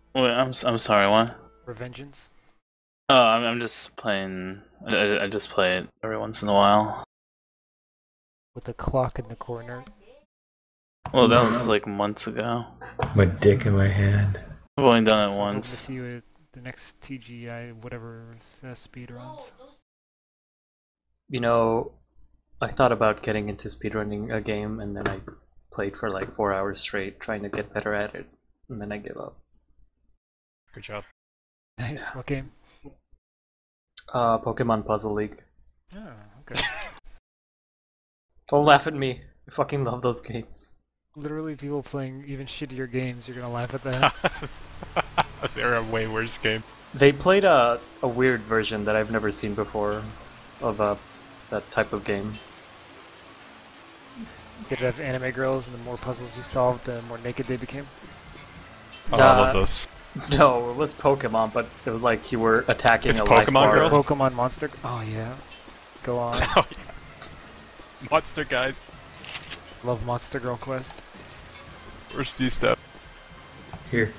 Wait, I'm sorry. What? Revengeance? Oh, I'm just playing. I just play it every once in a while. With a clock in the corner. Well, that was like months ago. My dick in my hand. I've only done it So I was hoping to once. see you at the next TGI, whatever speed runs. You know, I thought about getting into speedrunning a game, and then I played for like 4 hours straight trying to get better at it, and then I give up. Good job. Nice. What game? Pokemon Puzzle League. Oh, okay. Don't laugh at me. I fucking love those games. Literally, people playing even shittier games, you're gonna laugh at that. They're a way worse game. They played a weird version that I've never seen before of that type of game. Did it have anime girls, and the more puzzles you solved, the more naked they became? Oh, I love this. No, it was Pokemon, but it was like you were attacking It's a life Pokemon bar. girls? Pokemon Monster? Oh yeah. Go on. Oh, yeah. Monster guys. Love Monster Girl Quest. Where's D-Step? Here.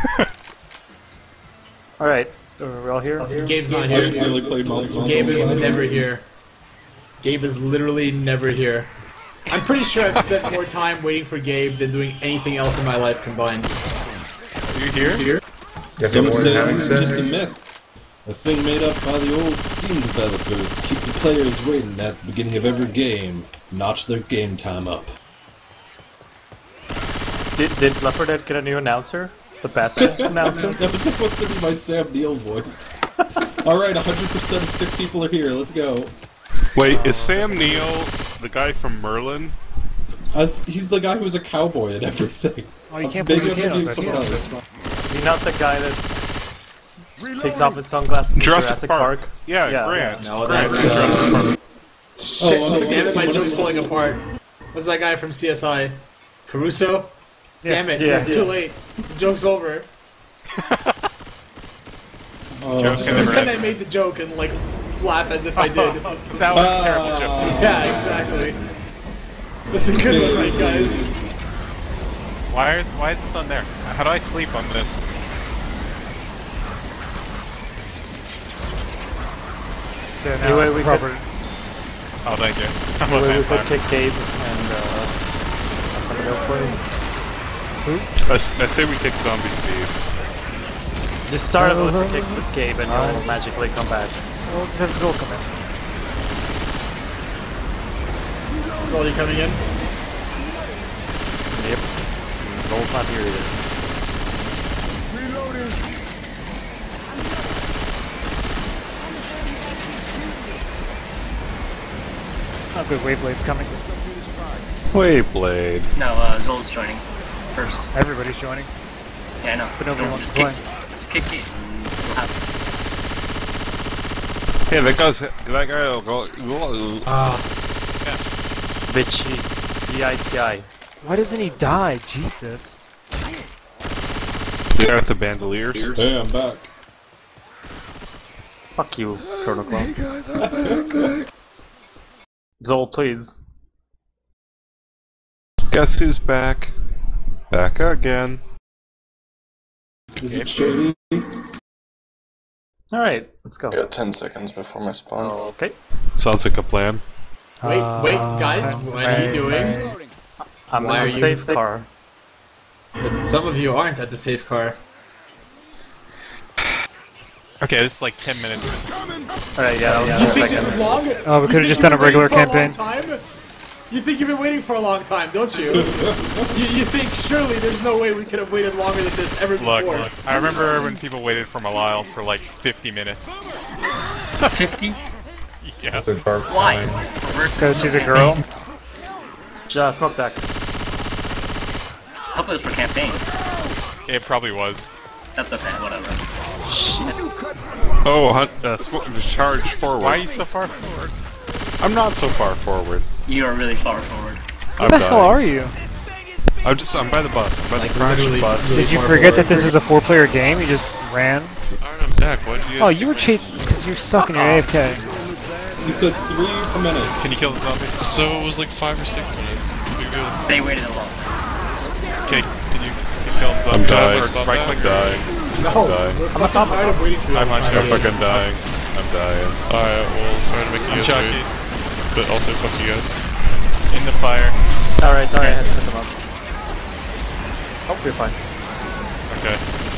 Alright, we're all here? Gabe's not here. Really played Monster Gabe is Hunter. never here. Gabe is literally never here. I'm pretty sure I've spent more time waiting for Gabe than doing anything else in my life combined. Are you here? Some more say than it's having just a sex. myth. A thing made up by the old Steam developers to keep the players waiting at the beginning of every game. Notch their game time up. Did Leopard Dead get a new announcer? The best announcer? That was supposed to be my Sam Neill voice. Alright, 100% of 6 people are here, let's go. Wait, is Sam Neill the guy from Merlin? He's the guy who's a cowboy and everything. Oh, you can't play Maybe the I'm pianos, I see thinking of that. someone else. Is he not the guy that takes off his sunglasses in Jurassic Park. Yeah, Grant. No, Grant that's from Jurassic Park. shit. Oh, Damn it, my someone joke's else. falling apart. What's that guy from CSI? Caruso? Damn it, Yeah. it's too late. The joke's over. Oh, Jokes Just never pretend end. I made the joke and like laugh as if I did. That was a terrible joke. Yeah, exactly. This is a good one, right, guys? Why is this on there? How do I sleep on this? Yeah, now Anyway, it's the we proper. Oh, thank you. I'm a Anyway, we could vampire. kick Gabe and I'm gonna go for it. I say we kick Zombie Steve. Just start with the kick with Gabe and he'll magically come back. We'll just have Zol come in. So you coming in? Yep. Zol's not here either. Oh, good. Wayblade's coming. Wayblade. No, Zol's joining first. Everybody's joining. Yeah, I know. But nobody No, wants just to kick, play. just kick me. We'll have Yeah, that guy will go. Bitchy. G-I-T-I. Why doesn't he die? Jesus. There at the bandoliers. Hey, I'm back. Fuck you, Colonel Clown. Zol, please. Guess who's back? Back again. Is it shady? Alright, let's go. Got 10 seconds before my spawn. Okay. Sounds like a plan. Wait, guys, what are you doing? I'm Why in are the you- safe car. But some of you aren't at the safe car. Okay, this is like 10 minutes. Alright, yeah, You yeah. think this is long? Oh, we could have just done a regular campaign. You think you've been waiting for a long time, don't you? you think surely there's no way we could have waited longer than this ever before. Look, I remember when people waited for Malile for like 50 minutes. 50? Yeah. The dark Why? times. Because she's a girl. Smoke back. Hope it was for campaign. It probably was. That's okay, whatever. Oh, charge forward. Why are you so far forward? I'm not so far forward. You are really far forward. What the hell are you? I'm by the bus. I'm by Like, the crash literally- bus. Did you forget that this was a 4-player game? You just ran? Arnhem, Zach, what did you Oh, you were chasing because you suck and you're AFK. You said 3 per minute. Can you kill the zombie? So it was like 5 or 6 minutes. Pretty good. They waited a long. Okay, can you kill the zombie? I'm dying. Right click. Dying. No, dying. we're fucking tired of waiting for you. I'm on I'm fucking dying. I'm dying. Alright, well, sorry to make you I'm guys Chucky. wait. But also, fuck you guys. In the fire. Alright, sorry, I had to put them up. Oh, you're fine. Okay.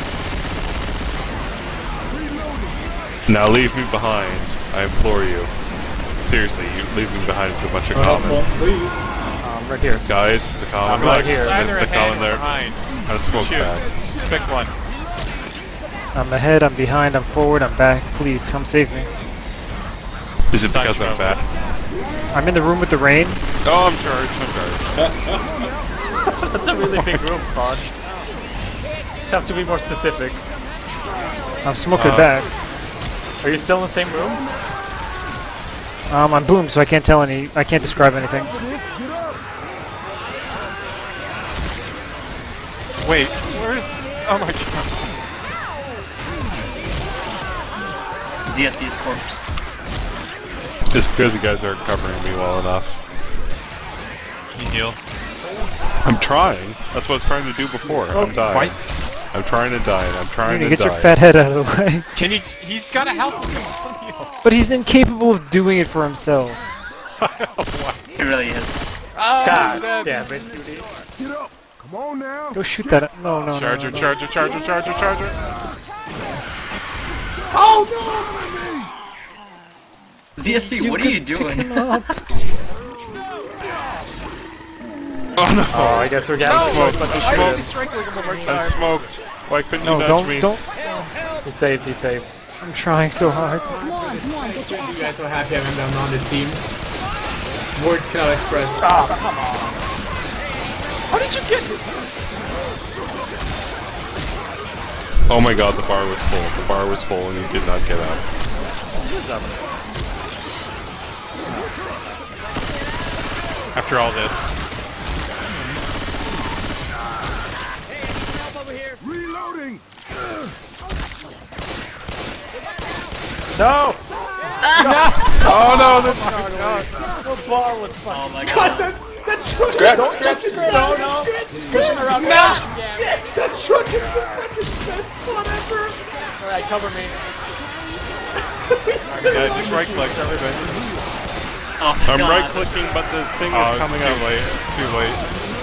Now leave me behind. I implore you. Seriously, you leave me behind with a bunch of common. Please. Right here. Guys, the common. right here. It's either The ahead common or there. behind. Got a smoke Choose. back. Pick one. I'm ahead, I'm behind, I'm forward, I'm back. Please, come save me. Is it because I'm fat? I'm in the room with the rain. Oh, I'm charged. I'm charged. That's a really big room, Pod. You have to be more specific. I'm smoking back. Are you still in the same room? I'm boom, so I can't describe anything. Wait, where is... Oh my god. ZSB's corpse. It's because you guys aren't covering me well enough. Can you heal? I'm trying. That's what I was trying to do before. I'm dying. Why? I'm trying to die, and I'm trying to Get die. your fat head out of the way. Can you... He's gotta help him. Heal. But he's incapable of doing it for himself. He really is. God damn it, dude. Go shoot that. No, no, Charger, no, no. charger, charger, charger, charger. ZSB, what are you doing? Oh no! Oh, I guess we're getting smoked, but I won't be striking him one more I'm time. smoked. Why couldn't No, you nudge me? don't. He's safe, he's safe. I'm trying so hard. You guys so happy I'm on this team. Words cannot express. How did you get it? Oh my god, the bar was full. The bar was full, and you did not get out. After all this. No! Oh no, that's not God. The bar was fucking. Oh my god. That truck! No, no! Pushing around. Yes! That truck is the fucking best spot ever! Alright, cover me. Yeah, just right click everything. Oh my I'm god. right clicking, but the thing is Oh, coming it's out. too late. It's too late.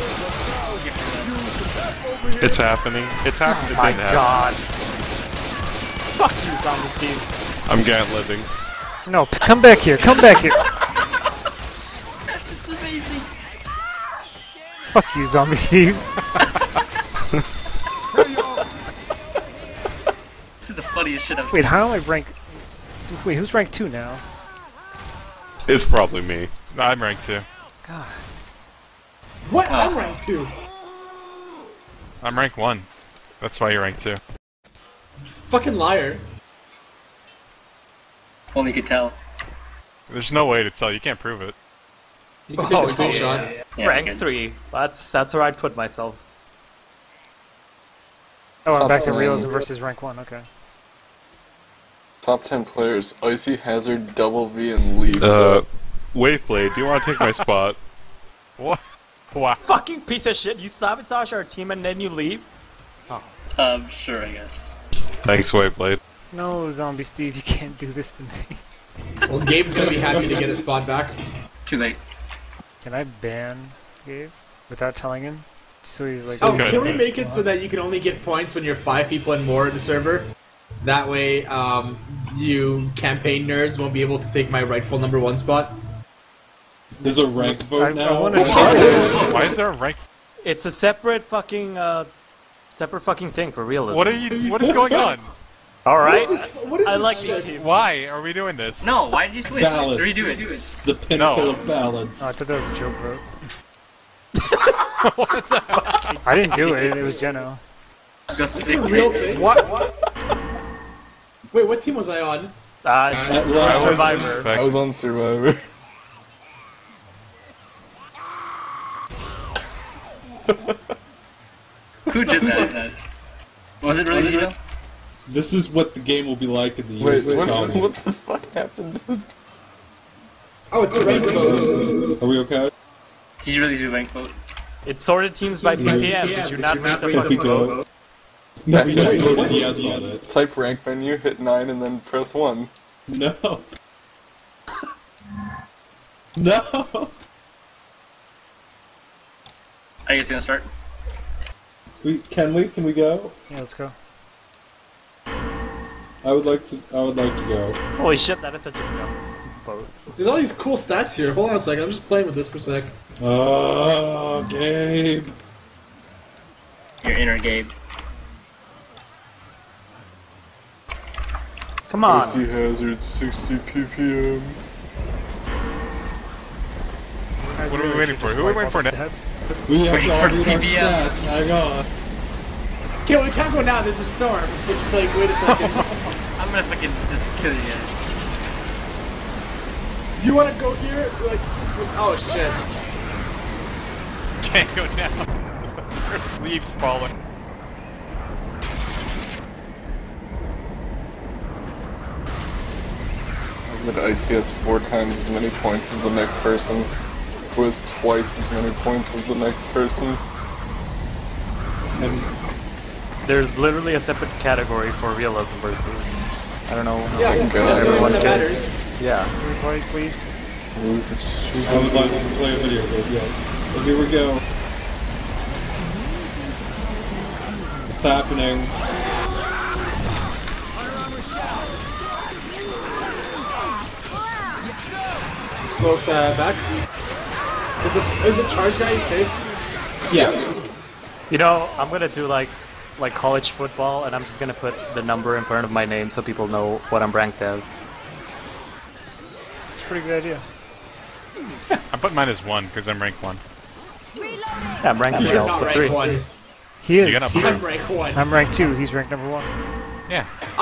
It's happening. It's happening. It My didn't happen. god. Fuck you, zombie team. I'm Gant living. No, come back here. Come back here. This is amazing. Fuck you, Zombie Steve. This is the funniest shit I've Wait, seen. how am I ranked? Wait, who's ranked 2 now? It's probably me. I'm ranked 2. God. What? I'm ranked 2. I'm rank 1. That's why you're ranked 2. Fucking liar. Only could tell. There's no way to tell. You can't prove it. You can take a screenshot. Yeah, Rank good. 3. That's where I'd put myself. Oh, I'm Top back to 10. realism versus rank 1. Okay. Top 10 players: Icy, Hazard, Double V, and Leaf. Waveblade, do you want to take my spot? What? Wow. Fucking piece of shit, you sabotage our team and then you leave? Sure, I guess. Thanks, Waveblade. No, Zombie Steve, you can't do this to me. Well, Gabe's gonna be happy to get his spot back. Too late. Can I ban Gabe without telling him? So he's like, Oh, Okay. can we make it so that you can only get points when you're 5 people and more in the server? That way, you campaign nerds won't be able to take my rightful number 1 spot. There's a ranked vote I now. wanna Why is there a rank? It's a separate fucking thing for realism. What are you? What is going on? Alright. What is I this like shit? this team. Why are we doing this? No, why did you switch? Balance. Redo it. The pinnacle No. of balance. Oh, I thought that was a joke vote. I didn't do it. It was Geno. Go This is stick a real with it. thing? What? Wait, what team was I on? At last, Survivor. I was on Survivor. Who did that? Was it really you? this is what the game will be like in the Wait, years to come. what the fuck happened? Oh, it's rank vote. Are we okay? Did you really do rank vote? It sorted teams by PPM. Did you not read the Here we fucking go. vote? No, Back you just menu. put yes on it. Type rank menu, hit 9, and then press 1. No. No. Are you guys gonna start? Can we go? Yeah, let's go. I would like to go. Holy shit, that is such a dumb boat. There's all these cool stats here. Hold on a second, I'm just playing with this for a sec. Oh, Gabe. Your inner Gabe. Come on. Icy Hazard, 60 ppm. What are we waiting for? Who are we waiting for now? We have Wait to for update our PBM. stats. Hang on. Okay, we can't go now, there's a storm. So just like, wait a second. I'm gonna fucking just kill you guys. You wanna go here? Like, oh shit. Can't go now. There's leaves falling. That Icy has 4 times as many points as the next person, who has twice as many points as the next person. And there's literally a separate category for realism versus. I don't know. Yeah, God. that's the only one that matters. Yeah. Replay, please. I was like to play a video game, yes. But here we go. It's happening. Smoke back. Is the charge guy safe? Yeah. You know, I'm gonna do like college football, and I'm just gonna put the number in front of my name so people know what I'm ranked as. It's a pretty good idea. I put mine as 1 because I'm rank 1. Yeah, I'm ranked You're not for rank 3. 1. He is. You gotta I'm rank 1. I'm ranked 2. He's ranked number 1. Yeah.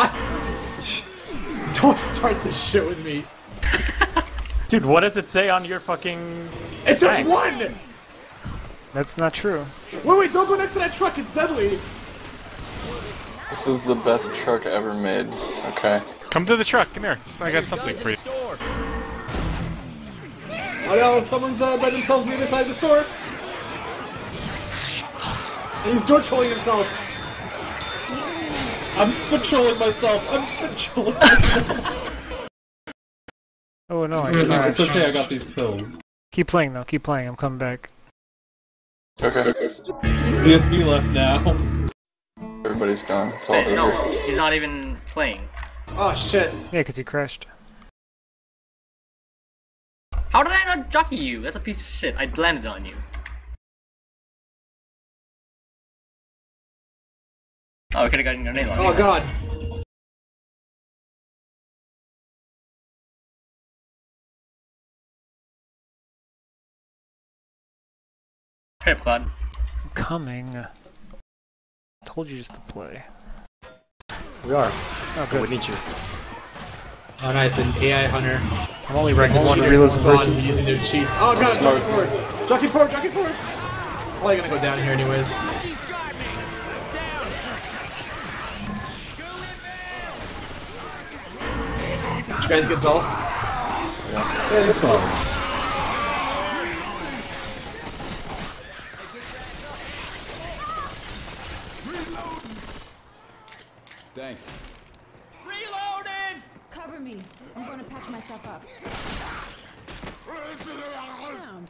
Don't start this shit with me. Dude, what does it say on your fucking... It says rank? 1! That's not true. Wait, don't go next to that truck, it's deadly! This is the best truck ever made. Okay. Come to the truck. Come here. I got something for you. Oh no, someone's by themselves near the side of the store! And he's door trolling himself! I'm spit-trolling myself! I'm spit-trolling myself! Oh no, I No, crashed. it's okay, I got these pills. Keep playing though, keep playing. I'm coming back. Okay. ZSB left now. Everybody's gone. It's all Wait, over. no, he's not even playing. Oh shit. Yeah, because he crashed. How did I not jockey you? That's a piece of shit. I landed on you. Oh, we could've gotten your name on Oh me. god. Hurry up, Claude. I'm coming. Told you just to play. We are. Oh, We good. need you. Oh nice, an AI hunter. I'm only ranked 1 Cheaters realism spawn versus. using their cheats. Oh god, smart. jockey forward! Jockey forward, jockey forward! Probably gonna go down here anyways. Did you guys get Zol? Yeah, it's fine. Thanks. Reloading! Cover me. I'm gonna patch myself up. Down,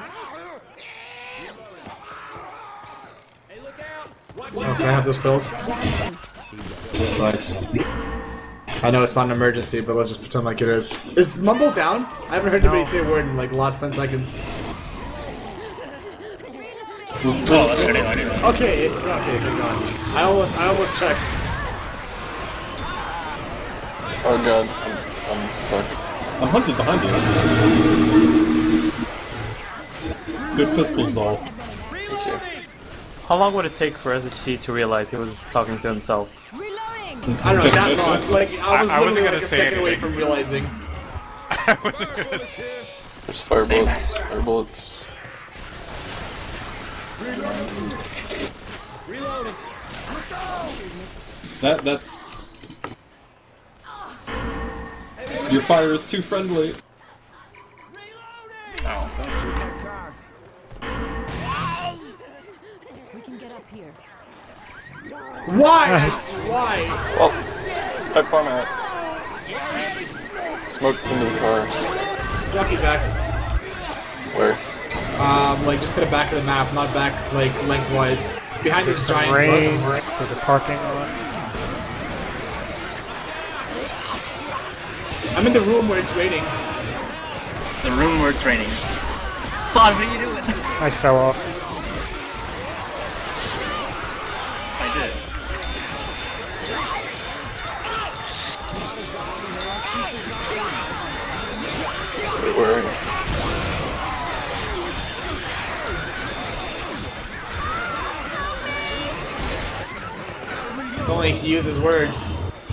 hey, look out! Oh, can I have those pills? Thanks. I know it's not an emergency, but let's just pretend like it is. Is Mumble down? I haven't heard anybody say a word in like the last 10 seconds. Oh, that's good. Okay, okay, hang on. I almost checked. Oh god, I'm stuck. I'm hunted behind you. Good pistol, Zol. Thank you. How long would it take for SHC to realize he was talking to himself? I don't know, that long. Like, I was I wasn't literally gonna like a say second away anything. from realizing. I wasn't gonna say. There's fire bullets. Fire bullets. That's... Your fire is too friendly. Oh. We can get up here. Why? Nice. Why? Well, that format. Smoked into the car. Jockey back. Where? Like just to the back of the map, not back like lengthwise. Behind There's this some giant rain. bus. There's a parking lot. I'm in the room where it's raining. The room where it's raining. Bod, what are you doing? I fell off. I did. Wait, where are you? If only he uses words.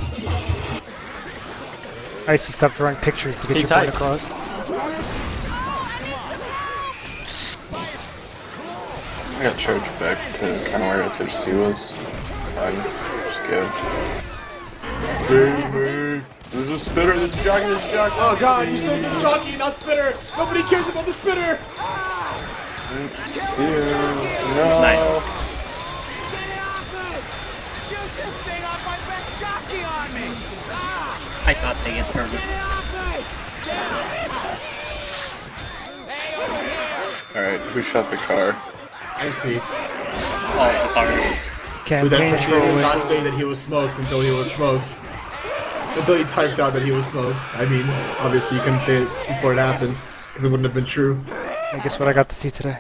Icy, stop drawing pictures to get your point across. I got charged back to kind of where SHC was. It's fine. Just go. There's a spitter, there's a jockey, there's a jockey. Oh god, you said it's jockey, not spitter! Nobody cares about the spitter! It's here. No. Nice. I thought they had turned it. Alright, who shot the car? I see. Oh, sorry. Who Campaign then proceeded to not trolling. say that he was smoked until he was smoked. Until he typed out that he was smoked. I mean, obviously you couldn't say it before it happened, because it wouldn't have been true. I guess what I got to see today.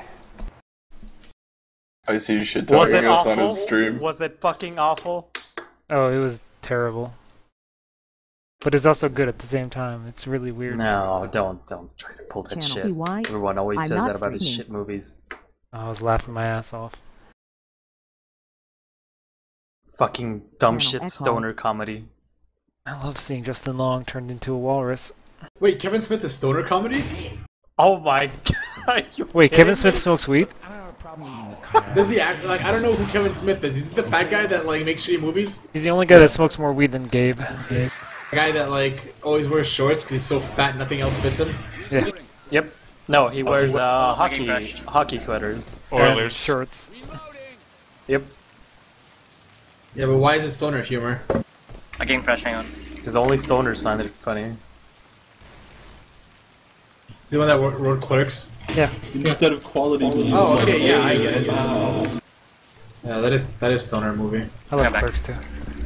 I see you shit Was talking it us on awful? his stream. Was it fucking awful? Oh, it was terrible. But it's also good at the same time. It's really weird. No, don't try to pull that Channel shit. Be wise. Everyone always I'm says not that about his streaming. shit movies. I was laughing my ass off. Fucking dumb Channel shit Echo. stoner comedy. I love seeing Justin Long turned into a walrus. Wait, Kevin Smith is stoner comedy? Oh my god. You Wait, kidding Kevin Smith me? smokes weed? Does he act like, I don't know who Kevin Smith is. Is he the fat guy that like makes shitty movies? He's the only guy that smokes more weed than Gabe. The guy that like always wears shorts because he's so fat nothing else fits him? Yeah. Yep. No, he wears Making hockey sweaters. And Oilers. shorts. Yep. Yeah, but why is it stoner humor? I game crash, hang on. Because only stoners find it funny. Is he the one that wrote Clerks? Yeah. Instead of quality means Oh, like, okay, yeah, I get it. wow. Yeah, that is stoner movie. I love back. Clerks too.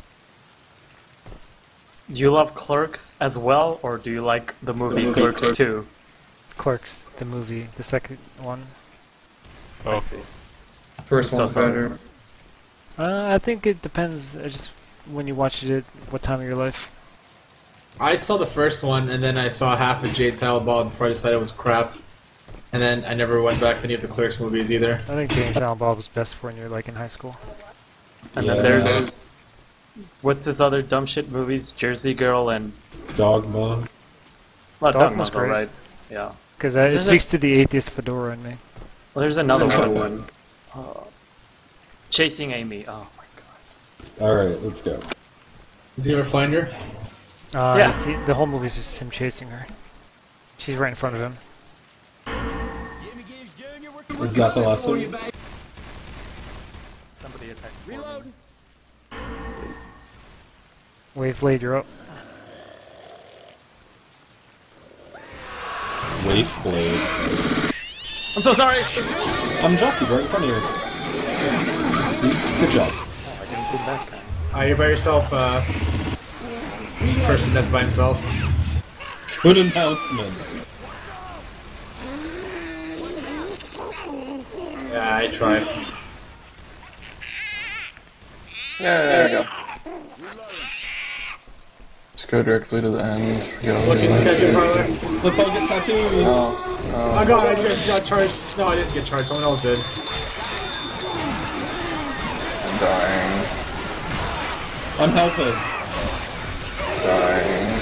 Do you love Clerks as well, or do you like the movie Clerks 2? Clerks, the movie, the second one. Oh. First So one's sorry. better. I think it depends. Just when you watch it, what time of your life. I saw the first one, and then I saw half of Jade Silent Bob before I decided it was crap. And then I never went back to any of the Clerks movies either. I think Jane Silent Bob was best for when you're like in high school. And Yeah. then there's what's this other dumb shit movies? Jersey Girl and Dogma. not Dogma's Dogma's great. alright. Yeah. Because it There's speaks to the atheist fedora in me. Well, there's another Another one. Chasing Amy. Oh my god. Alright, let's go. Does he ever find her? Yeah. The whole movie's just him chasing her. She's right in front of him. Is that the last one? Somebody attacked. Reload. Waveblade, you're up. Waveblade. I'm so sorry. I'm Jockey right in front of you. Good job. Oh, I didn't do that guy. You're by yourself, person that's by himself. Good announcement. Yeah, I tried. Yeah, there we go. Let's go directly to the end. Forget all What's this the shit. tattoo parlor? Let's all get tattoos. Oh god, I just got charged. No, I didn't get charged. Someone else did. I'm dying. I'm helping. Dying.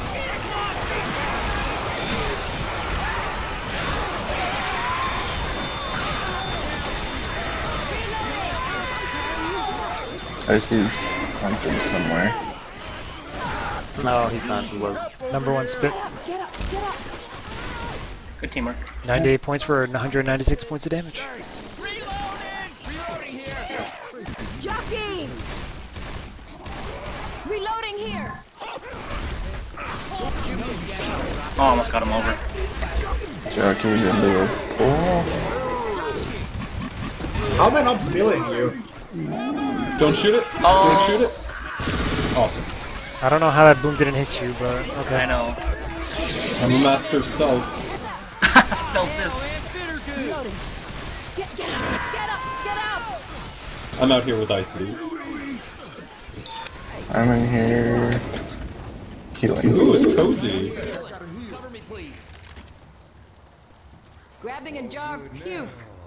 I see he's hunted somewhere. No, he's not. He was. Number one spit. Get up, get up. Good teamwork. 98 points for 196 points of damage. Jockey! Reloading here. Oh, almost got him over. Jackie into a pool. How am I not feeling you? Don't shoot it. Oh. Don't shoot it. Awesome. I don't know how that boom didn't hit you, but okay. I know. I'm a master of stealth. Stealth this. Get up. I'm out here with Icy. I'm in here. Healing. Ooh, it's cozy. Grabbing a jar of puke.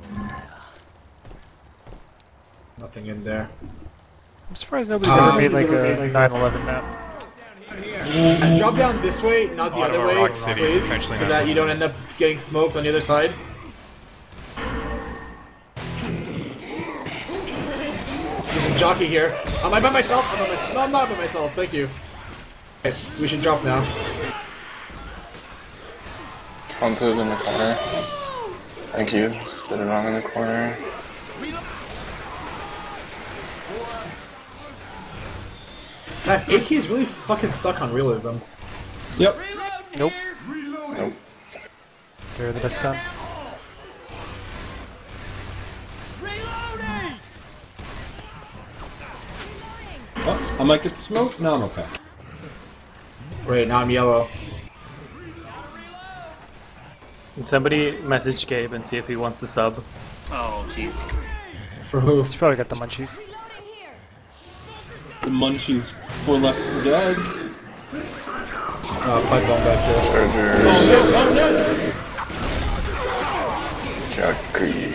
Nothing in there. I'm surprised nobody's ever made like a 9/11 map. And drop down this way, not the other Ottawa way, Rock City, please, essentially so that you don't end up getting smoked on the other side. There's a jockey here. Am I by myself? I'm by myself. No, I'm not by myself. Thank you. Okay, we should drop now. Haunted in the corner. Thank you. Spit it on in the corner. That AKs really fucking suck on realism. Yep. Nope. Nope. They're the best gun. Oh, I might get smoked. No, I'm okay. Right, now I'm yellow. Somebody message Gabe and see if he wants to sub. Oh, jeez. For who? He's probably got the munchies. The munchies for Left 4 Dead. Pipe bomb back here. Jackie.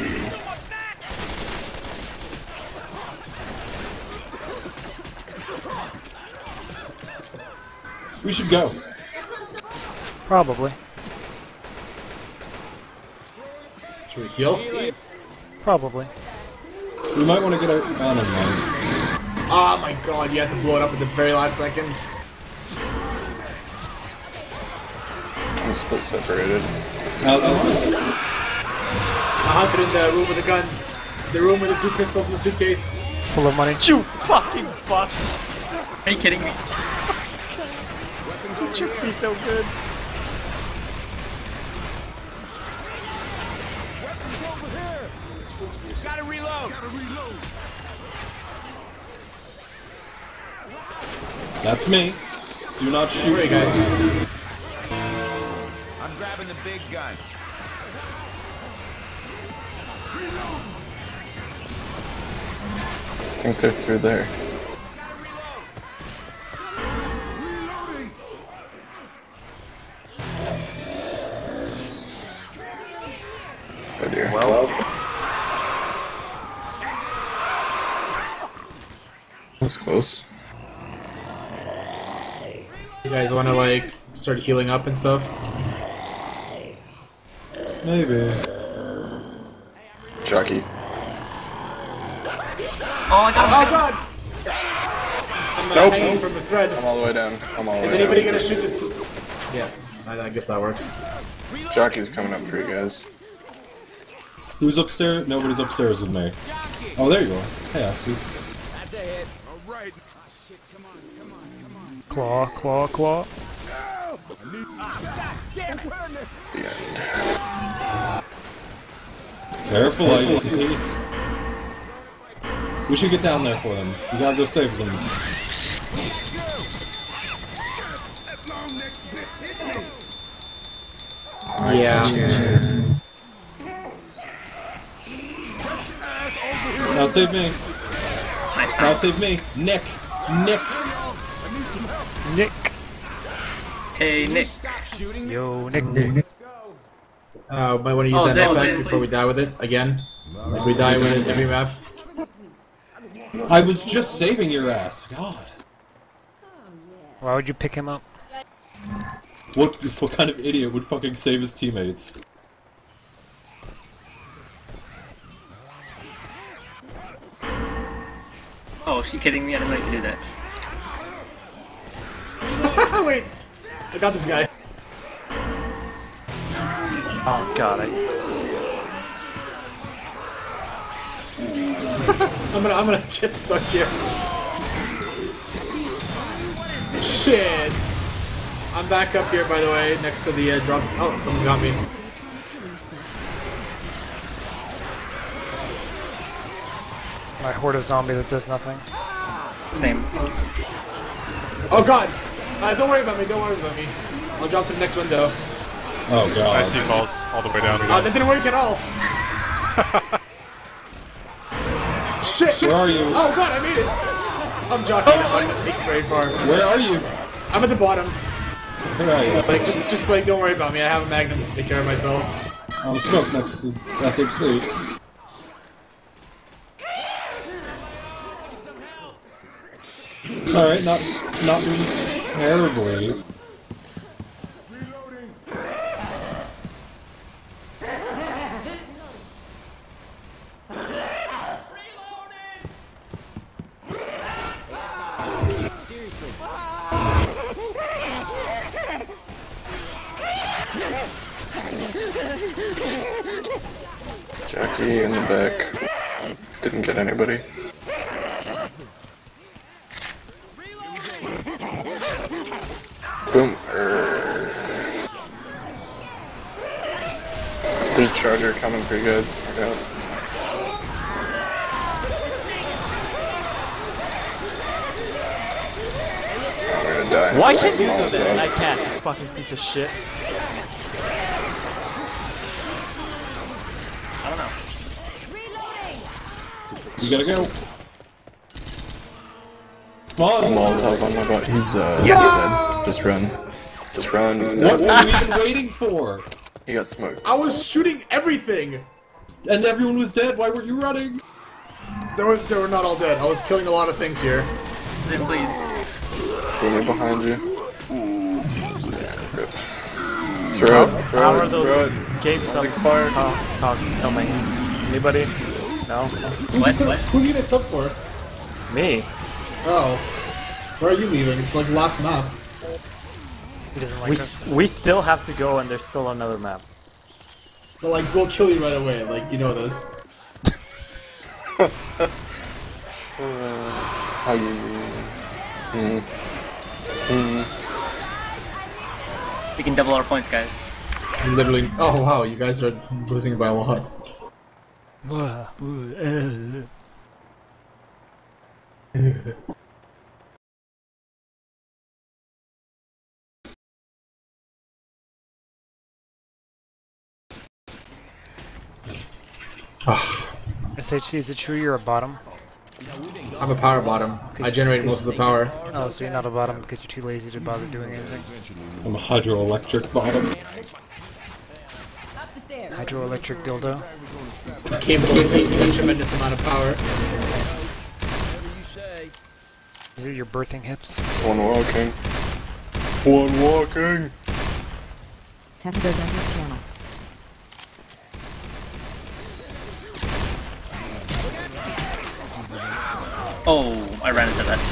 We should go. Probably. Should we heal? Probably. We might want to get out. Oh, never mind. Oh my god, you have to blow it up at the very last second. I'm split separated. How's it? I hunted in the room with the guns. The room with the 2 pistols in the suitcase. Full of money. You fucking fuck! Are you kidding me? You should be so good. Gotta reload. That's me. Do not shoot. Where are you guys? I'm grabbing the big gun. I think they're through there. Oh dear. Well, that's close. You guys want to like start healing up and stuff? Maybe. Jockey. Oh, I got him. Oh god! I'm Nope. hanging from the thread. I'm all the way down. I'm all the Is way anybody down. gonna shoot this? Yeah, I guess that works. Jockey's coming up for you guys. Who's upstairs? Nobody's upstairs with me. Oh, there you are. Hey, I see. That's a hit. All right. Claw, claw, claw. The end. Careful, Icy. We should get down there for them. We gotta go save them. Yeah. Now save me. Nice Now pass. save me. Nick. Nick. Nick. Hey, Nick. Yo, Nick. Might want to use Oh, that Zed, knockback Zed, before we Zed. die with it again. Like we die with it every map. I was just saving your ass. God. Why would you pick him up? What kind of idiot would fucking save his teammates? Oh, is she kidding me? I didn't know you could do that. Wait, I got this guy. Oh god, I'm gonna get stuck here. shit! I'm back up here, by the way, next to the drop. Oh, someone's got me. My horde of zombie that does nothing. Same. Oh god! Don't worry about me, don't worry about me. I'll drop to the next window. Oh god. I see falls all the way down again. That didn't work at all! Shit! Where are you? Oh god, I made it! I'm jockeying, I'm not making very far. Where are you? I'm at the bottom. Where are you? Like, just like, don't worry about me, I have a magnum to take care of myself. On the smoke next to SHC. Alright, not doing terribly. Jackie in the back. Didn't get anybody. Boom. There's a charger coming for you guys. Look out. I'm gonna die. Why can't you do Molotov. that? I can't. You fucking piece of shit. I don't know. You gotta go. Come on. Molotov on my butt. He's dead. Just run. Just run. He's What dead. were you even waiting for? He got smoked. I was shooting everything! And everyone was dead. Why weren't you running? They were not all dead. I was killing a lot of things here. Zip, please. Boomer behind you. Throw it. How Throw are it. those Throw it. game subs talks coming? Anybody? No? Who's he gonna sub for? Me. Oh. Where are you leaving? It's like last map. He doesn't like us. We still have to go and there's still another map. But like, we'll kill you right away, like, you know this. How you... We can double our points, guys. Literally. Oh wow, you guys are losing by a lot. SHC, is it true you're a bottom? I'm a power bottom. I generate most of the power. Oh, so you're not a bottom because you're too lazy to bother doing anything? I'm a hydroelectric bottom. Hydroelectric dildo? Capable of taking a tremendous amount of power. Is it your birthing hips? It's one walking. It's one walking. Time to go down this channel. Oh, I ran into that.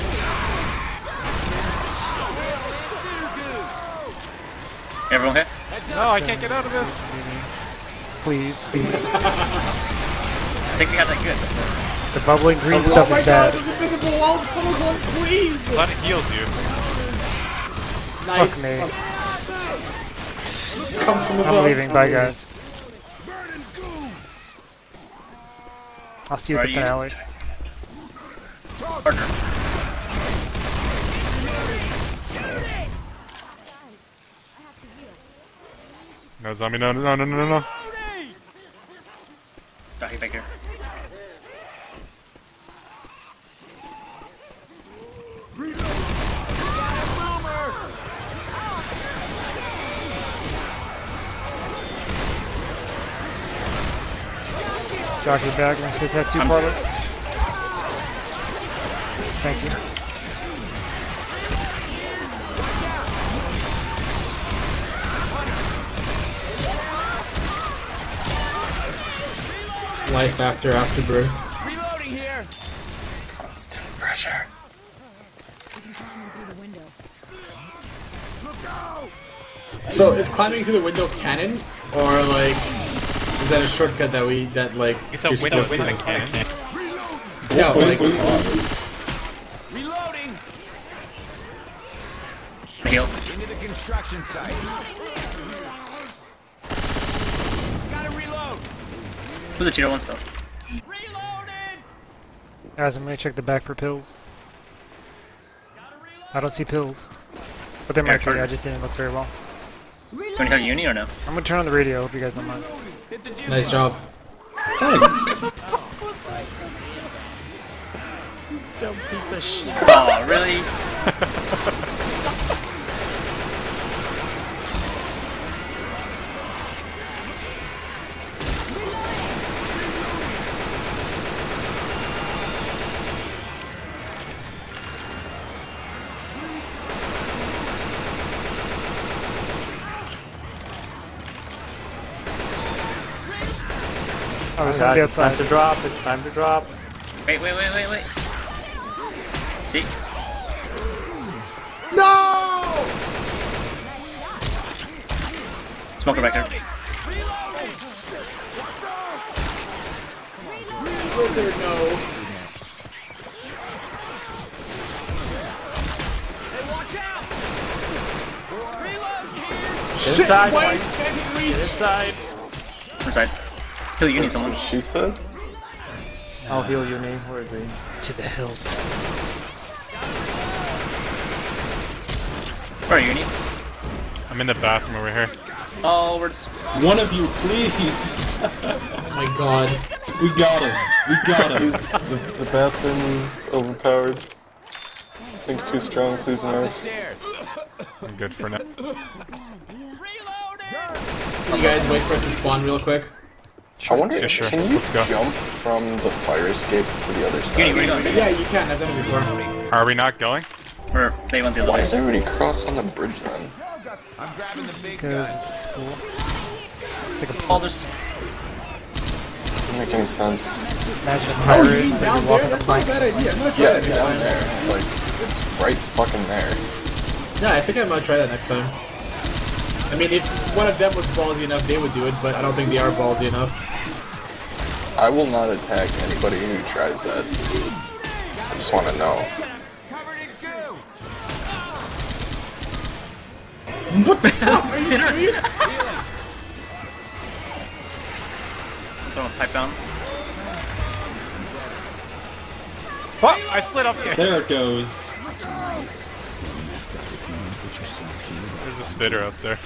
Everyone okay? No, I can't get out of this. Please. I think we had that good. The bubbling green Oh stuff my is god, bad. those invisible walls, come on, please! Glad it heals you. Nice. Fuck me. Come from above. I'm leaving. Bye, guys. I'll see you at the finale. Partner. No zombie, no, no, no, no, no, no. Jockey back here. Jockey back next to the tattoo parlor. Thank you. Life after afterbirth. Reloading here. Constant pressure. So is climbing through the window canon, or like is that a shortcut that like? It's a you're window supposed with to- a cannon. Yeah, like Reloading. I heal. Into the construction site. Gotta reload. Who's the tier 1 stuff? Guys, I'm gonna check the back for pills. I don't see pills. But there might be, I just didn't look very well. Do you want to have uni or no? I'm gonna turn on the radio, hope you guys don't mind. Nice job. Thanks. Oh, really? Oh, there's somebody It's time outside. to drop. It's time to drop. Wait. See? No! Smoker back there. No. Shit, Inside, why Mike. can't he reach? Inside. Inside. Heal uni That's someone. what she said? I'll heal Uni. Where is he? To the hilt. Where are you, uni? I'm in the bathroom over here. Oh, we're just... One of you, please. Oh my god. We got him. We got him. The bathroom is overpowered. Sink too strong, please nerf. I'm good for now. You guys wait for us to spawn real quick. I wonder, Yeah, sure. can you Let's go. jump from the fire escape to the other side? Uni, where are you going? Yeah, you can. I've done it before. Are we not going? Or they went the other Why way. does everybody cross on the bridge then? I'm grabbing the big Because gun. it's cool. Take a Oh, there's... Doesn't make any sense. Imagine a Oh, pirate you and down then you there? walk on the That's not a plank. bad idea. I'm gonna try Yeah, that next down time. there. Like, it's right fucking there. Yeah, I think I might try that next time. I mean, if one of them was ballsy enough, they would do it, but I don't think they are ballsy enough. I will not attack anybody who tries that. I just want to know. Covered in goo. What the hell? Are you serious? Throw a pipe down. What? I slid up here. There it goes. There's a spitter up there.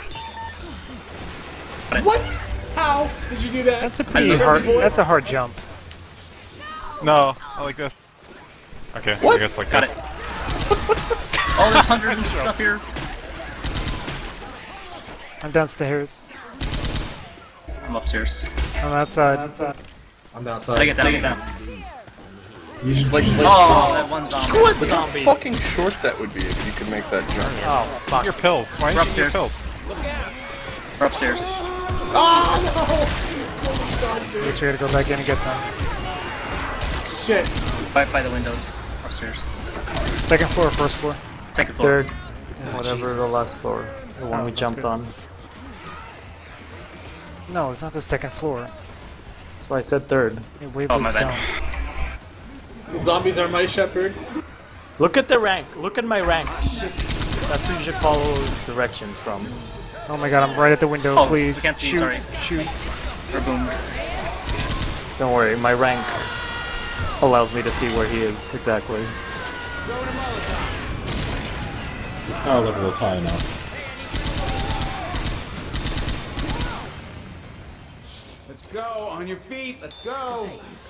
What? How did you do that? That's a pretty hard. That's a hard jump. No, I like this. Okay, I guess like Got this. it. Oh, there's hundreds of stuff here. I'm downstairs. I'm upstairs. I'm outside. I'm I outside. get down. You should Oh, that one zombie. Look how fucking short that would be if you could make that jump. Oh, fuck. Your pills. Why We're didn't you get your upstairs. pills? We're upstairs. Oh no! Guess we gotta go back in and get them. Shit. Right by the windows. Upstairs. Second floor or first floor? Second floor. Third. Oh, Whatever the Jesus. last floor. The one Oh, we that's jumped good. on. No, it's not the second floor. That's why I said third. It way Oh, my down. bad. Zombies are my shepherd. Look at the rank. Look at my rank. That's who you should follow directions from. Oh my god, I'm right at the window. Oh, Please we can't see, shoot, sorry. shoot. Or boom. Don't worry, my rank allows me to see where he is exactly. Our level is high enough. Let's go. On your feet. Let's go.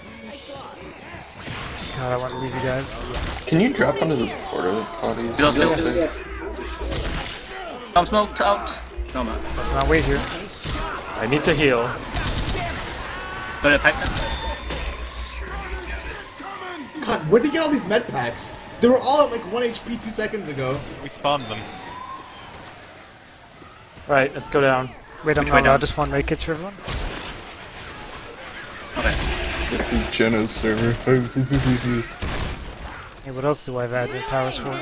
God, I want to leave you guys. Can you drop onto those porta potties? Those real pills. safe? I'm smoked out. No, man. Let's not wait here. I need to heal. Go to pipe down. God, where'd they get all these med packs? They were all at like 1 HP 2 seconds ago. We spawned them. Right, let's go down. Wait, I'm Which not way down? allowed to spawn raid kits for everyone? Okay. This is Jenna's server. Hey, what else do I have admin powers for?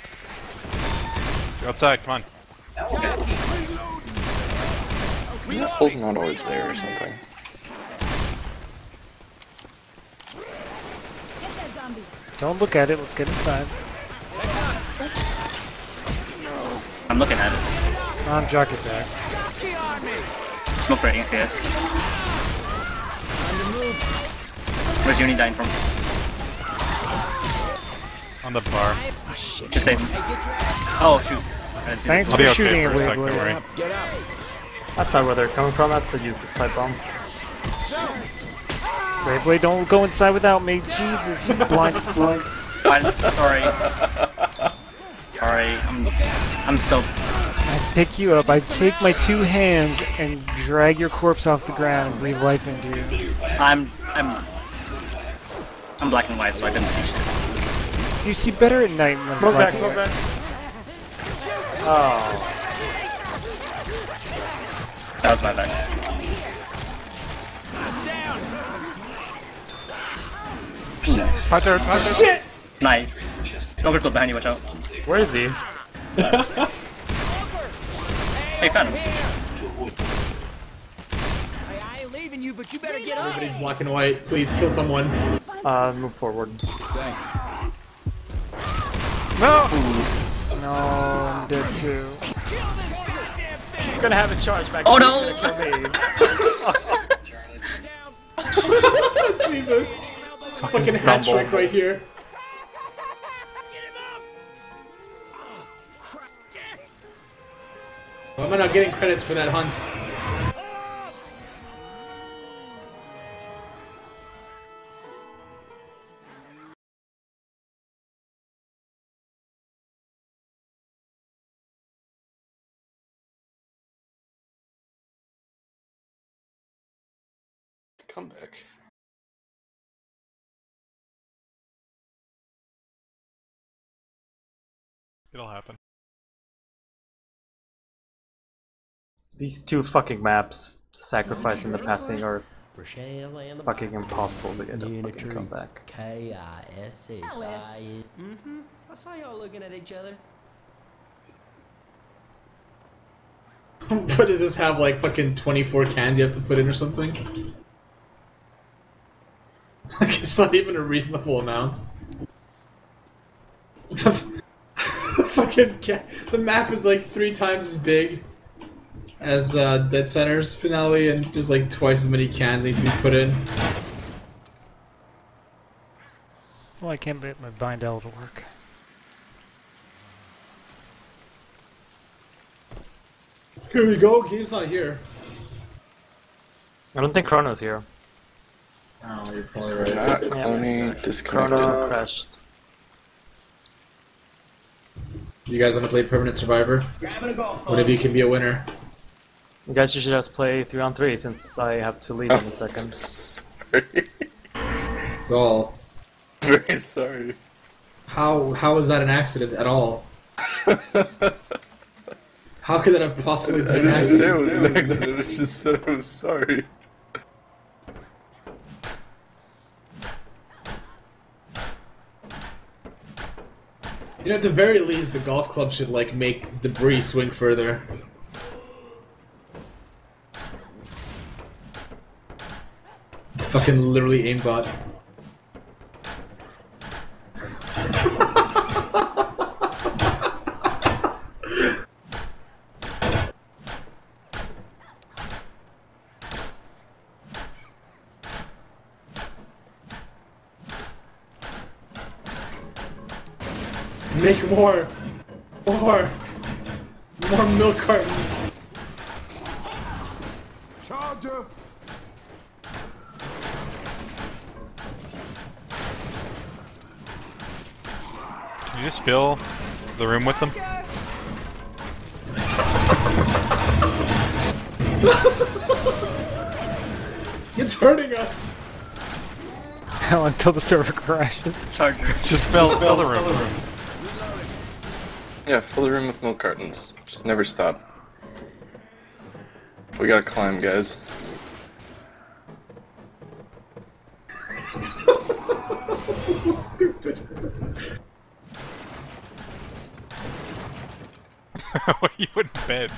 Go outside, come on. The apple's not always there or something. Don't look at it, let's get inside. I'm looking at it. I'm jockey back. Smoke ratings, yes. Where's Uni dying from? On the bar. Just save him. Oh, shoot. Thanks I'll for be okay shooting for it, a sec, don't Wigwood. worry. That's not where they're coming from. That's to use this pipe bomb. Beyblade, don't go inside without me. Jesus, you blind fuck. I'm sorry. Sorry, I'm so... I pick you up, I take my 2 hands and drag your corpse off the ground and breathe life into you. I'm black and white, so I couldn't see shit. You see better at night when Smoke back, black and smoke white. back. Oh. That was my bad. Hunter, Hunter. Shit! Nice. Smoker still behind you, watch out. Where is he? Hey, found him. I ain't leaving you, but you better get up. Everybody's black and white. Please kill someone. Move forward. Thanks. No! No, I'm dead too. I'm gonna have a charge back. Oh no! He's gonna kill me. Jesus. Fucking hat trick right here. Why am I not getting credits for that hunt? Come back. It'll happen. These 2 fucking maps, sacrificing the passing, are fucking impossible to get a fucking comeback. K-I-S-S-I. Mm-hmm. I saw y'all looking at each other. What does this have, like fucking 24 cans you have to put in or something? Like, it's not even a reasonable amount. The map is like 3 times as big as Dead Center's finale, and there's like twice as many cans that need to be put in. Well, I can't get my bind L to work. Here we go, game's not here. I don't think Chrono's here. Oh, you're probably right. Matt Clooney disconnected. Chrono crashed. You guys want to play Permanent Survivor? One of you can be a winner. You guys should just play 3-on-3 since I have to leave in a second. Sorry. It's all. Very sorry. How is that an accident at all? How could that have possibly been an I didn't say it accident? was an accident, I just said I was sorry. You know, at the very least, the golf club should, like, make debris swing further. Fucking literally aimbot. Make more! More milk cartons! Charger! Can you just fill the room with them? It's hurting us! Until the server crashes. Charger. Just fill the room. Yeah, fill the room with milk cartons. Just never stop. We gotta climb, guys. This is so stupid. You wouldn't bet.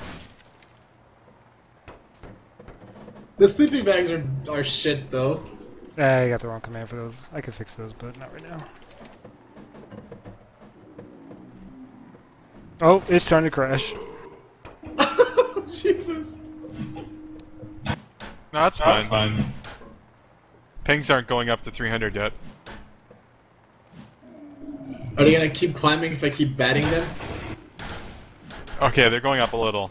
The sleeping bags are shit though. I got the wrong command for those. I could fix those, but not right now. Oh, it's starting to crash. Jesus. No, that's fine. Pings aren't going up to 300 yet. Are they gonna keep climbing if I keep batting them? Okay, they're going up a little.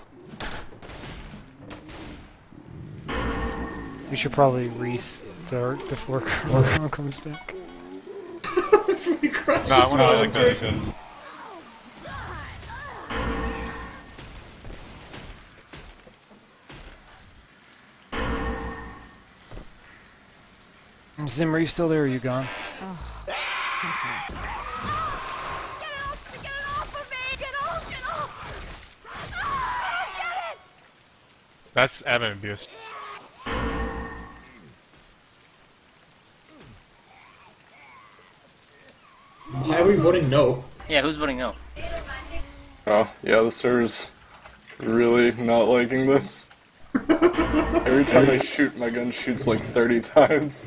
We should probably restart before Chrono comes back. No, I want to like this. Zim, are you still there or are you gone? That's admin abuse. Why are we voting no? Yeah, who's voting no? Oh, yeah, the server's really not liking this. Every time I shoot, my gun shoots like 30 times.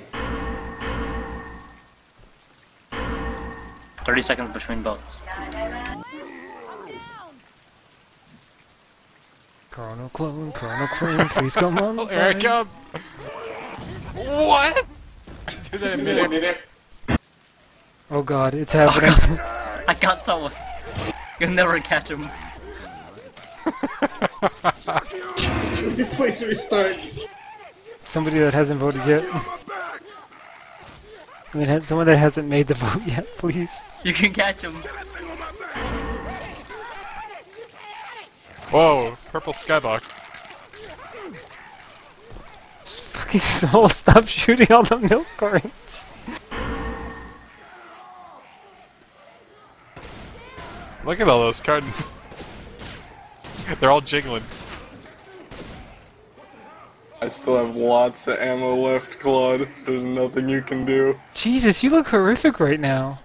30 seconds between votes. Chrono clone, please come on. Oh, here I come! What? Did that minute? Oh god, it's happening. Oh, I got someone. You'll never catch him. Please restart. Somebody that hasn't voted yet. I mean, someone that hasn't made the vote yet, please. You can catch him. Whoa, purple skybox. Fucking soul, stop shooting all the milk cartons. Look at all those cartons. They're all jiggling. I still have lots of ammo left, Claude. There's nothing you can do. Jesus, you look horrific right now.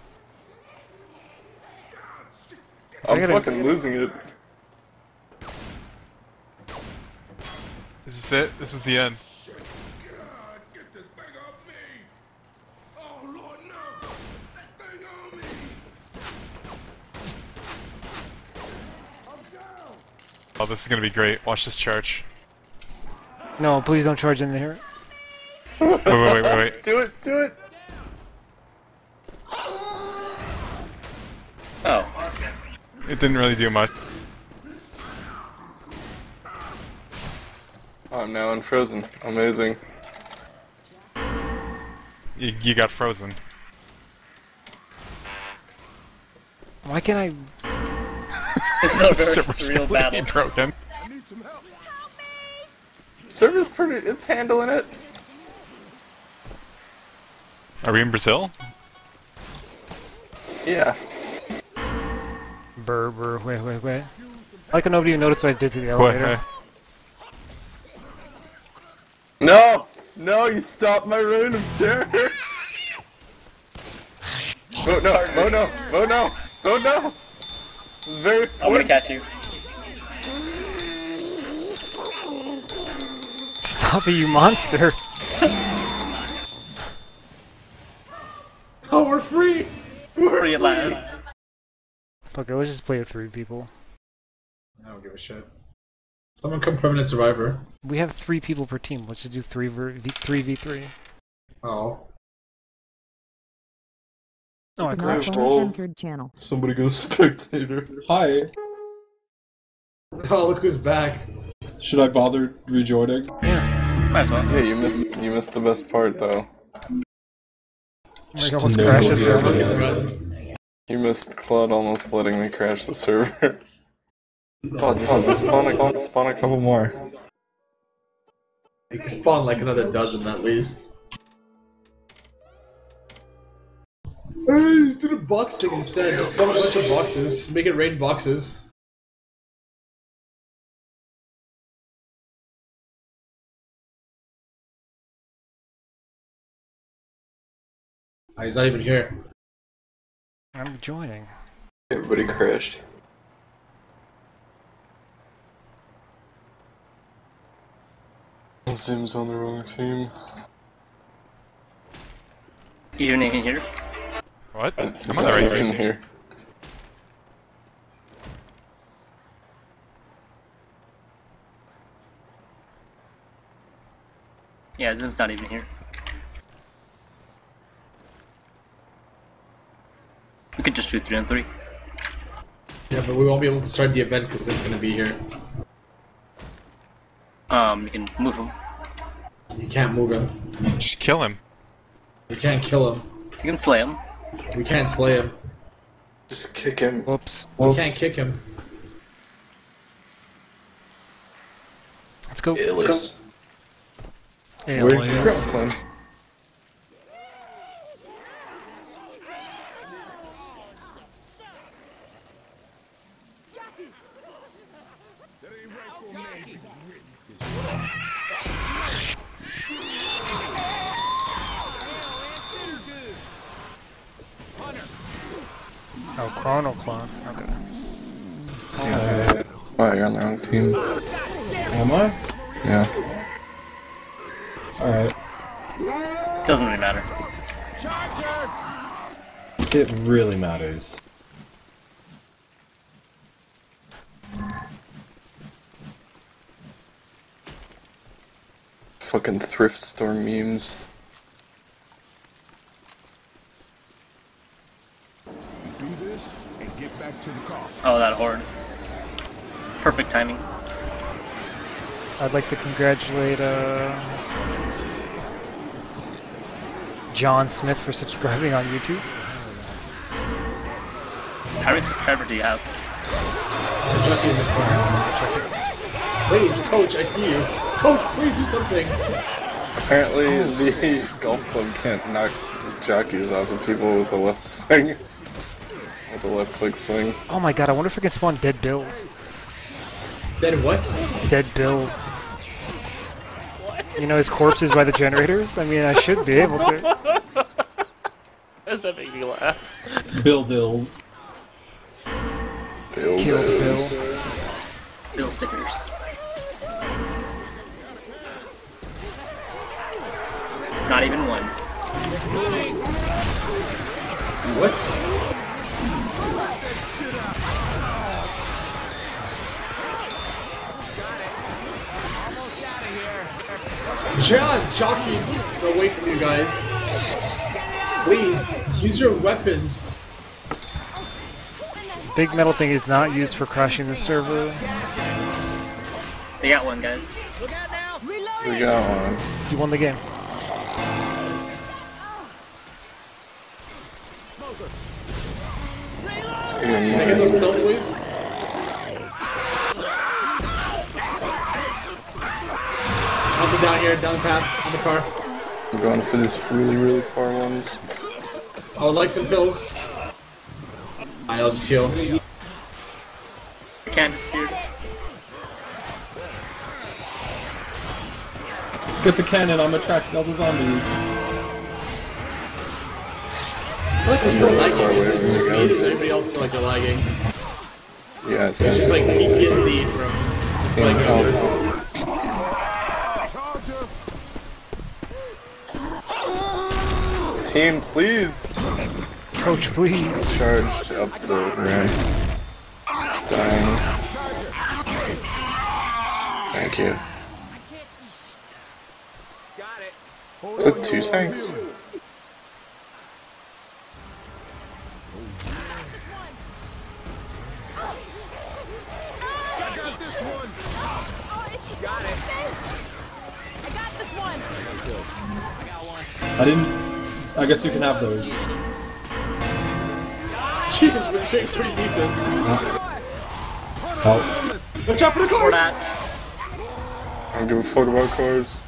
I'm fucking losing it. This is it. This is the end. Oh, this is gonna be great. Watch this charge. No, please don't charge in there. Wait. Do it, do it! Oh. It didn't really do much. I'm now unfrozen. Amazing. You got frozen. Why can't I... This is a very Server's surreal battle. broken. Server's pretty. It's handling it. Are we in Brazil? Yeah. Brr, wait. Like nobody even noticed what I did to the elevator. No! No, you stopped my reign of terror! Oh no, oh no, oh no, oh no! This is very I'm gonna catch you. Stop it, you monster! Oh, we're free! We're Free at last. Fuck it, let's just play with 3 people. I don't give a shit. Someone come permanent survivor. We have 3 people per team, let's just do 3v3. Oh. Oh, I crashed. Channel. Somebody go spectator. Hi. Oh, look who's back. Should I bother rejoining? Yeah. Might as well. Yeah, you missed the best part though. I almost crashed the server. You missed Claude almost letting me crash the server. Oh, just spawn a couple more. You can spawn like another dozen at least. Hey, just do the box thing instead. Just spawn a bunch of boxes. Make it rain boxes. Oh, he's not even here. I'm joining. Everybody crashed. Zim's on the wrong team. You didn't even hear? What? I'm It's on the not right even team. here. Yeah, Zim's not even here. We could just do 3 on 3. Yeah, but we won't be able to start the event because Zim's gonna be here. You can move him. You can't move him. Just kill him. We can't kill him. You can slay him. We can't slay him. Just kick him. Whoops. We can't kick him. Let's go. Alias. Alias. Where'd you go, Clint? Oh, Chrono Clone. Okay. Wow, you're on the wrong team. Am I? Yeah. Alright. Doesn't really matter. It really matters. Fucking thrift store memes. Oh, that horde. Perfect timing. I'd like to congratulate let's see, John Smith for subscribing on YouTube. How many subscribers do you have? Please, Coach, I see you. Coach, please do something. Apparently, the golf club can't knock jockeys off of people with the left swing. With the left click swing. Oh my god, I wonder if I can spawn dead bills. Dead what? Dead Bill. You know his corpse is by the generators? I mean, I should be able to. Does that make me laugh? Bill Dills. Bill Kill Dills. Bill. Bill stickers. Not even one. What? John, jockey away from you guys. Please, use your weapons. Big metal thing is not used for crashing the server. They got one, guys. We got one. You won the game. Can I get those pills, please? Nothing down here, down the path, on the car. I'm going for these really, really far ones. I would like some pills. I'll just heal. I can't disappear this. Get the cannon, I'm attracting all the zombies. I feel like we're still lagging. Far away Is it from you just me? guys. Does anybody else feel like they're lagging? Yeah, it's It's just like PTSD from Team like help. Team, please! Coach, please. Charged up the ramp. Dying. Thank you. Is it 2 tanks? I guess you can have those. Jesus, this thing's pretty decent. Oh. Watch out for the cars! I don't give a fuck about cars.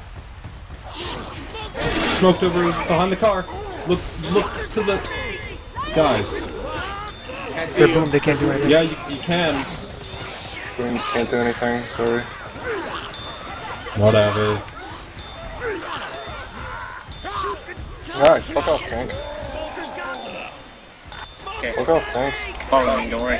Smoked over behind the car. Look to the guys. They're boom, they can't do anything. Yeah, you can. Boom, can't do anything, sorry. Whatever. Alright, fuck off, tank. Okay. Fuck off, tank. Follow me, don't worry.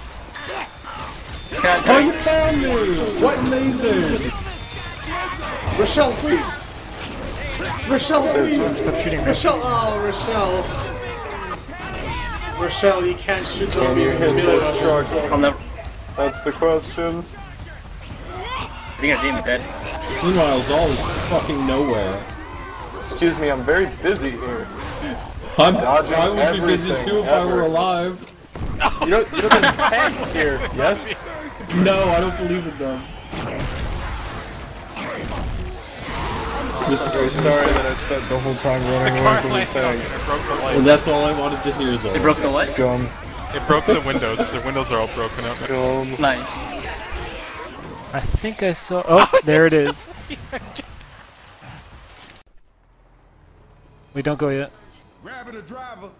Oh, you found me! What amazing! Rochelle, please! Rochelle, please! Stop shooting me. Rochelle, oh, Rochelle. Rochelle, you can't shoot Can zombies you with hit melee this weapons. truck? I'll never. That's the question. I think our team is dead. Meanwhile, Zal is fucking nowhere. Excuse me, I'm very busy here. I'm dodging I would be busy everything too if I were ever. alive. You don't get a tank here, yes? No, I don't believe in them. I'm very sorry that I spent the whole time running away from the tank. It broke the light. And that's all I wanted to hear, Zal. It broke the what? Scum. It broke the windows. The windows are all broken out. Scum. Nice. I think I saw. Oh, there it is. Wait, don't go yet. Grabbing a driver.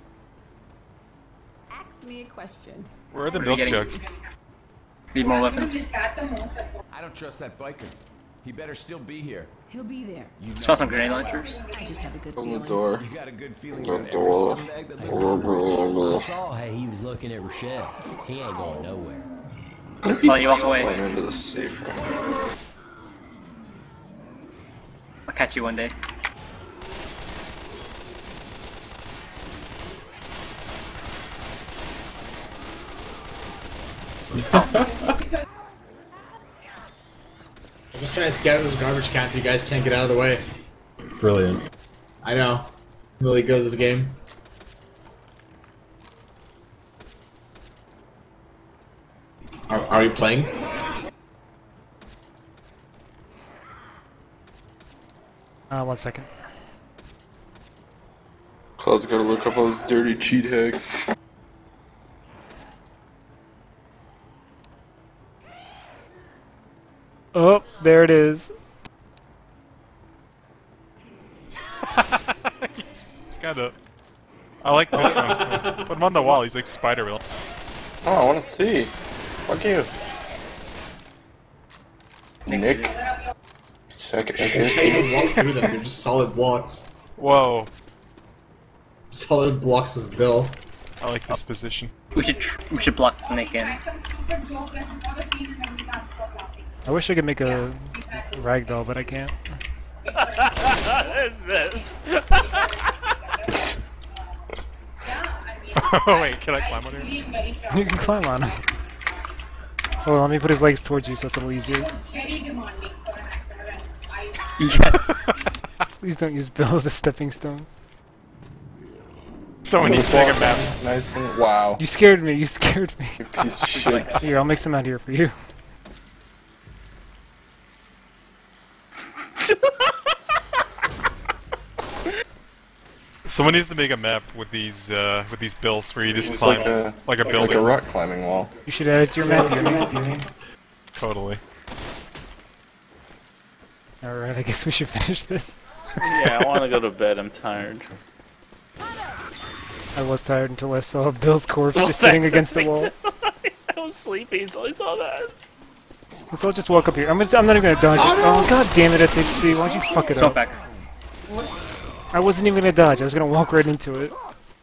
Ask me a question. Where are the What are we milk getting? jugs? Need more weapons. I don't trust that biker. He better still be here. He'll be there. You Smell some grenade launchers. I just have a good Open the feeling. door. You got a good feeling The about every door. scumbag that I saw how he was looking at Rochelle. He ain't going nowhere. Oh, you walk away. Went into the safe room. I'll catch you one day. I'm just trying to scatter those garbage cans so you guys can't get out of the way. Brilliant. I know. I'm really good at this game. Are you playing? One second. Cloud's gotta look up all those dirty cheat hacks. Oh, there it is. He's kind of. I like this one. Put him on the wall. He's like Spider-Man. Oh, I wanna see. Fuck you. Nick. Sack of You shit. can't even walk through them, they're just solid blocks. Whoa. Solid blocks of Bill. I like this position. We should block Nick in. I wish I could make a ragdoll, but I can't. What is this? Oh wait, can I climb on here? You can climb on him. Hold on, let me put his legs towards you so it's a little easier. Yes. Please don't use Bill as a stepping stone. Someone needs to make a map. Nice and wow. You scared me, you scared me. You piece of shit. Here, I'll make some out here for you. Someone needs to make a map with these bills where you just It's climb like a building. like a rock climbing wall. You should add it to your map, Yumi. Totally. Alright, I guess we should finish this. Yeah, I want to go to bed. I'm tired. I was tired until I saw Bill's corpse just sitting against the wall. I was sleeping until I saw that. So I'll just walk up here. I'm not even gonna dodge it. Oh god damn it, SHC, why'd you fuck it Swap up? back. I wasn't even gonna dodge, I was gonna walk right into it.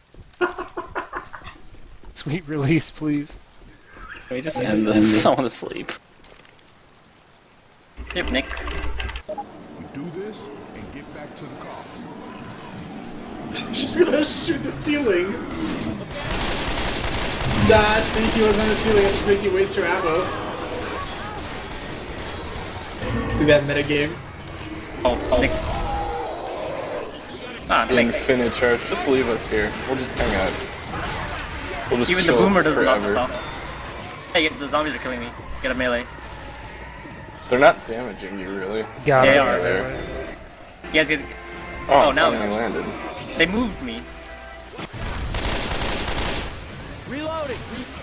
Sweet release, please. Can we just end this? I want to sleep. Yep, Nick. Do this and get back to the car. She's gonna shoot the ceiling! Duh, see, he was on the ceiling, I'm just making you waste your ammo. See that metagame? Oh, Nick. Ah, Nick. Infinite charge. Just leave us here. We'll just hang out. We'll just Even the chill boomer doesn't knock us forever. off. Hey, the zombies are killing me. Get a melee. They're not damaging you, really. Got They it. are. There. You guys get. Oh, Oh, now finally landed. they moved me. Reloading!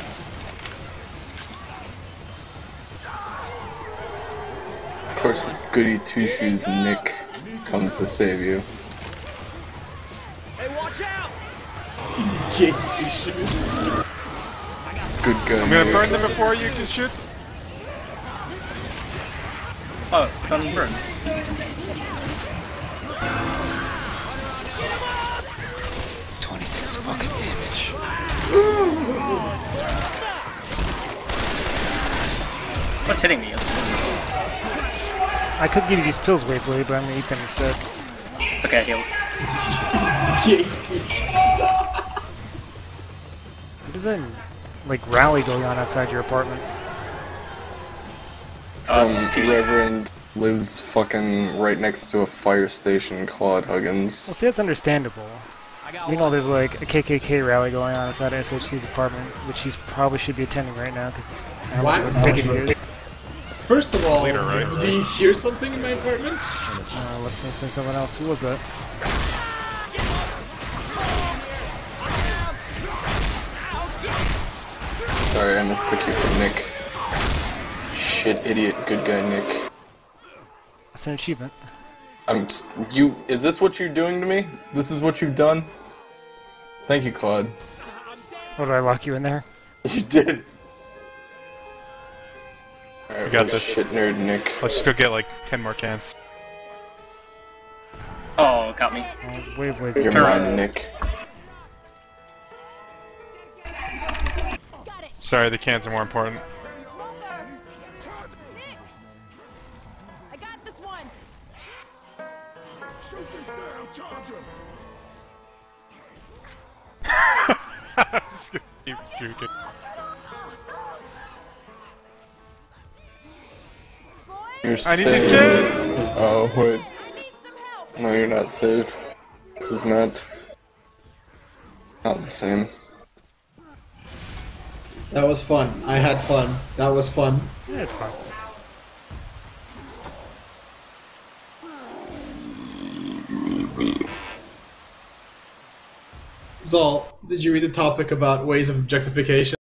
Of course, goody two-shoes Nick comes to save you. Hey, watch out! Gay t-shirts. Good gun. I'm gonna Nick. burn them before you can shoot. Oh, it's on burn. Fucking damage. What's hitting me? I could give you these pills, Wayblade, but I'm gonna eat them instead. It's okay, I healed. Gay t-shirts. What is that, like, rally going on outside your apartment? From Reverend lives fucking right next to a fire station, Claude Huggins. Well, see, that's understandable. Meanwhile, there's like a KKK rally going on outside SHC's apartment, which he probably should be attending right now because I don't know what big it is. First of all, Later, right? do you hear something in my apartment? Let's spin someone else. Who was that? Sorry, I mistook you for Nick. Shit, idiot, good guy Nick. That's an achievement. Is this what you're doing to me? This is what you've done? Thank you, Claude. What, did I lock you in there? You did. Alright, We got where's this. shit nerd Nick. Let's just go get like 10 more cans. Oh, got me. Waveblades. You're mine, Nick. Sorry, the cans are more important. I got this one. Shoot this down, Charger. Just gonna keep juking. You're I need saved. these cans! Oh, wait. No, you're not saved. This is not the same. That was fun. I had fun. That was fun. Yeah, it's fine. Zol, did you read the topic about ways of objectification?